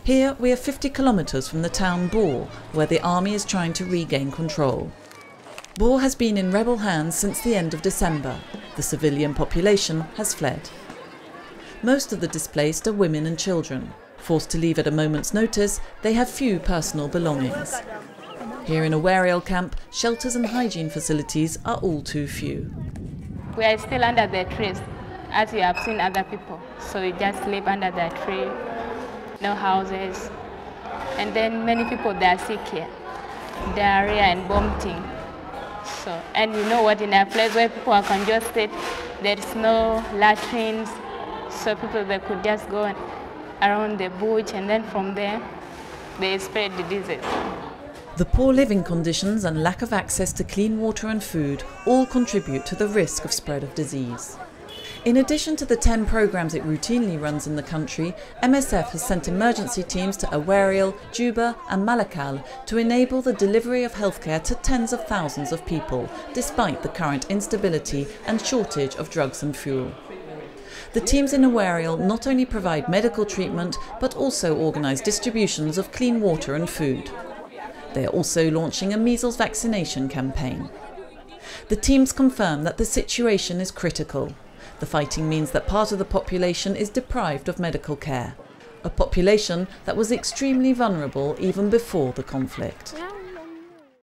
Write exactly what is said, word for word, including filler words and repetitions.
Here we are fifty kilometres from the town Bor, where the army is trying to regain control. Bor has been in rebel hands since the end of December. The civilian population has fled. Most of the displaced are women and children. Forced to leave at a moment's notice, they have few personal belongings. Here in Awerial camp, shelters and hygiene facilities are all too few. We are still under the trees, as you have seen other people. So we just live under the tree, no houses. And then many people, they are sick here, diarrhea and vomiting. So, and you know what, in a place where people are congested, there is no latrines, so people, they could just go around the bush, and then from there, they spread the disease. The poor living conditions and lack of access to clean water and food all contribute to the risk of spread of disease. In addition to the ten programmes it routinely runs in the country, M S F has sent emergency teams to Awerial, Juba and Malakal to enable the delivery of healthcare to tens of thousands of people, despite the current instability and shortage of drugs and fuel. The teams in Awerial not only provide medical treatment, but also organise distributions of clean water and food. They are also launching a measles vaccination campaign. The teams confirm that the situation is critical. The fighting means that part of the population is deprived of medical care, a population that was extremely vulnerable even before the conflict.